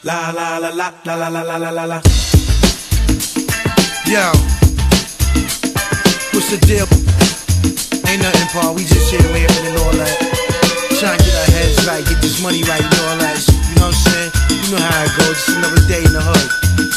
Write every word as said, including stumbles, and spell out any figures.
La la la la la la la la la la la. Yo, what's the deal? Ain't nothing, Paul. We just here laughing and all that. Trying to get our heads right, get this money right and all that. You know what I'm saying? You know how it goes. Just another day in the hood.